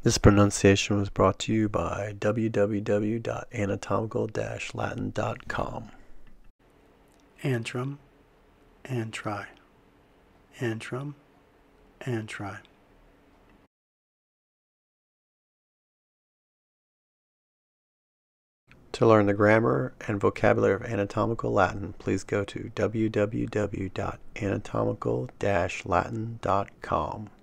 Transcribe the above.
This pronunciation was brought to you by www.anatomical-latin.com. Antrum, antri, antrum, antri. To learn the grammar and vocabulary of anatomical Latin, please go to www.anatomical-latin.com.